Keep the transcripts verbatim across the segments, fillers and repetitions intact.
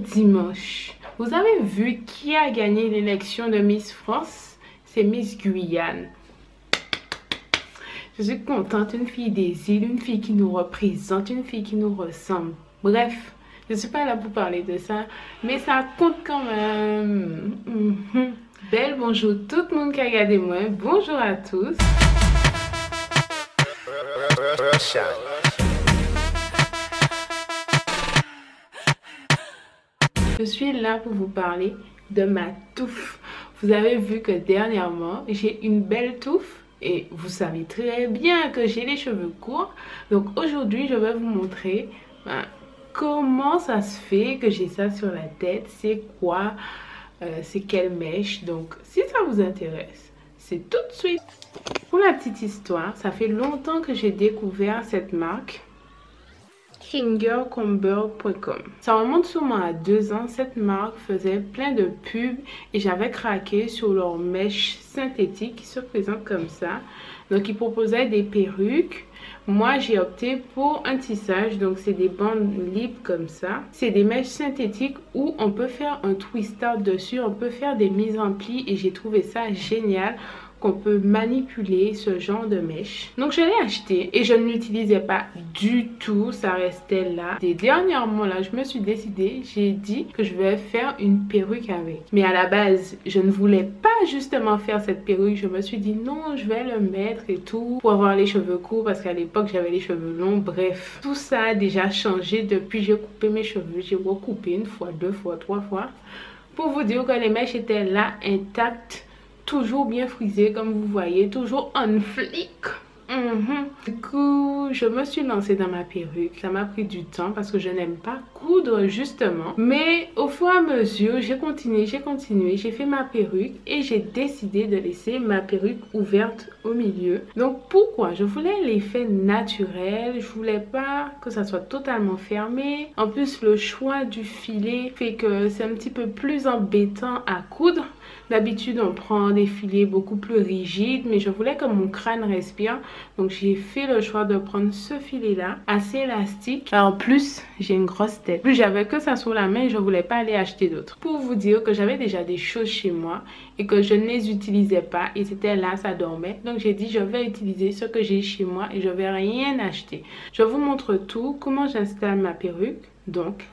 dimanche. Vous avez vu qui a gagné l'élection de Miss France? C'est Miss Guyane. Je suis contente, une fille des îles, une fille qui nous représente, une fille qui nous ressemble. Bref, je ne suis pas là pour parler de ça, mais ça compte quand même. Mm-hmm. Belle bonjour tout le monde qui a regardé moi. Bonjour à tous. Je suis là pour vous parler de ma touffe. Vous avez vu que dernièrement, j'ai une belle touffe et vous savez très bien que j'ai les cheveux courts. Donc aujourd'hui, je vais vous montrer ben, comment ça se fait que j'ai ça sur la tête. C'est quoi, euh, c'est quelle mèche. Donc si ça vous intéresse, c'est tout de suite. Pour la petite histoire, ça fait longtemps que j'ai découvert cette marque. Finger Comber point com. Ça remonte sûrement à deux ans. Cette marque faisait plein de pubs et j'avais craqué sur leurs mèches synthétiques qui se présentent comme ça. Donc ils proposaient des perruques. Moi j'ai opté pour un tissage, donc c'est des bandes libres comme ça. C'est des mèches synthétiques où on peut faire un twister dessus, on peut faire des mises en plis et j'ai trouvé ça génial qu'on peut manipuler ce genre de mèche. Donc je l'ai acheté et je ne l'utilisais pas du tout, ça restait là. Et dernièrement là, je me suis décidée, j'ai dit que je vais faire une perruque avec. Mais à la base, je ne voulais pas justement faire cette perruque. Je me suis dit non, je vais le mettre et tout pour avoir les cheveux courts parce qu'à l'époque j'avais les cheveux longs. Bref, tout ça a déjà changé depuis j'ai coupé mes cheveux. J'ai recoupé une fois, deux fois, trois fois pour vous dire que les mèches étaient là intactes. Toujours bien frisé comme vous voyez, toujours on flic. Mm-hmm. Du coup, je me suis lancée dans ma perruque. Ça m'a pris du temps parce que je n'aime pas coudre justement. Mais au fur et à mesure, j'ai continué, j'ai continué, j'ai fait ma perruque et j'ai décidé de laisser ma perruque ouverte au milieu. Donc pourquoi? Je voulais l'effet naturel, je voulais pas que ça soit totalement fermé. En plus, le choix du filet fait que c'est un petit peu plus embêtant à coudre. D'habitude, on prend des filets beaucoup plus rigides, mais je voulais que mon crâne respire. Donc, j'ai fait le choix de prendre ce filet-là, assez élastique. En plus, j'ai une grosse tête. Plus j'avais que ça sur la main, je voulais pas aller acheter d'autres. Pour vous dire que j'avais déjà des choses chez moi et que je ne les utilisais pas. Et c'était là, ça dormait. Donc, j'ai dit, je vais utiliser ce que j'ai chez moi et je vais rien acheter. Je vous montre tout, comment j'installe ma perruque. Donc...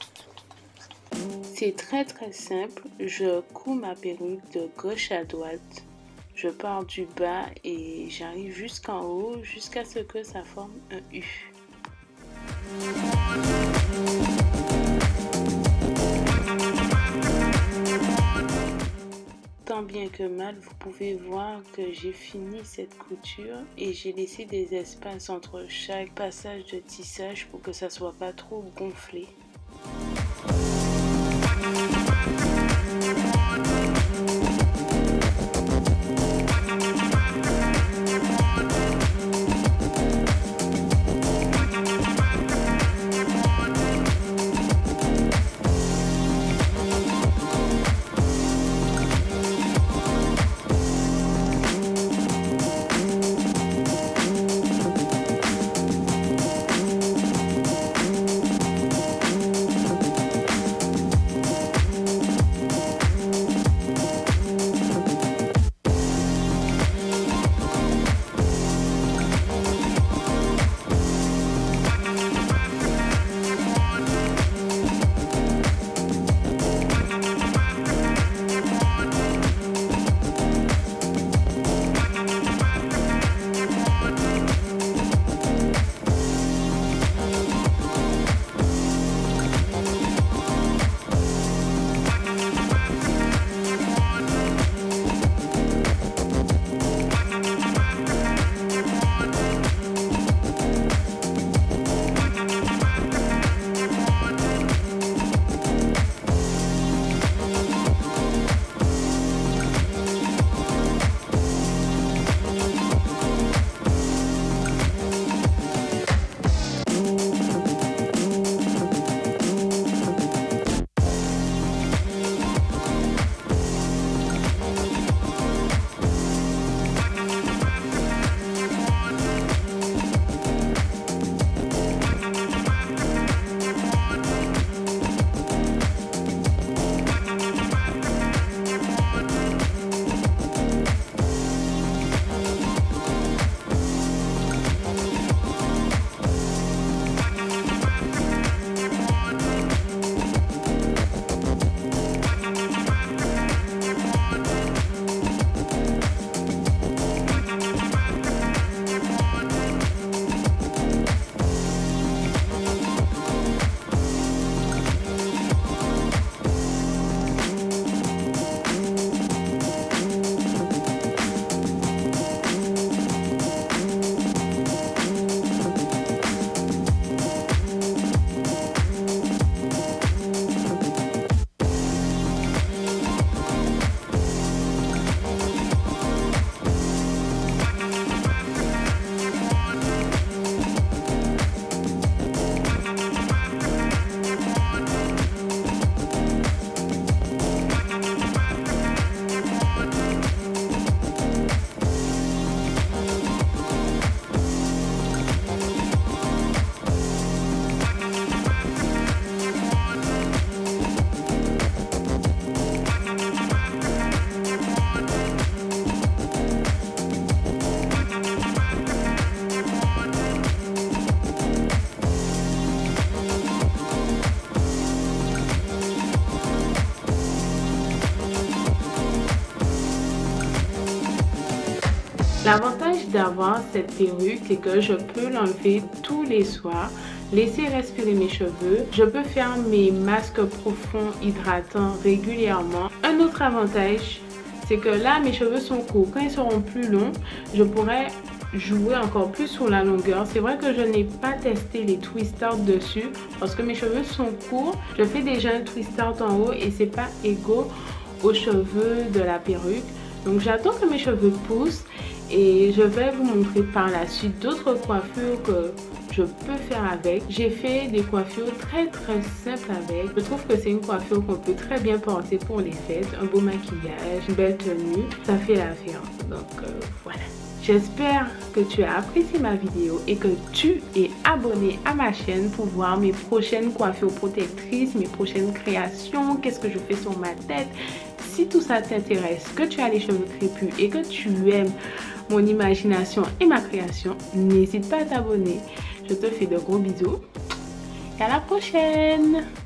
c'est très très simple, je couds ma perruque de gauche à droite, je pars du bas et j'arrive jusqu'en haut jusqu'à ce que ça forme un U. Tant bien que mal, vous pouvez voir que j'ai fini cette couture et j'ai laissé des espaces entre chaque passage de tissage pour que ça soit pas trop gonflé. L'avantage d'avoir cette perruque, c'est que je peux l'enlever tous les soirs, laisser respirer mes cheveux. Je peux faire mes masques profonds hydratants régulièrement. Un autre avantage, c'est que là, mes cheveux sont courts. Quand ils seront plus longs, je pourrais jouer encore plus sur la longueur. C'est vrai que je n'ai pas testé les twist out dessus parce que mes cheveux sont courts. Je fais déjà un twist out en haut et c'est pas égaux aux cheveux de la perruque. Donc j'attends que mes cheveux poussent et je vais vous montrer par la suite d'autres coiffures que je peux faire avec. J'ai fait des coiffures très très simples avec. Je trouve que c'est une coiffure qu'on peut très bien porter pour les fêtes. Un beau maquillage, une belle tenue, ça fait l'affaire. Donc euh, voilà. J'espère que tu as apprécié ma vidéo et que tu es abonné à ma chaîne pour voir mes prochaines coiffures protectrices, mes prochaines créations, qu'est-ce que je fais sur ma tête. Si tout ça t'intéresse, que tu as les cheveux crépus et que tu aimes mon imagination et ma création, n'hésite pas à t'abonner. Je te fais de gros bisous et à la prochaine!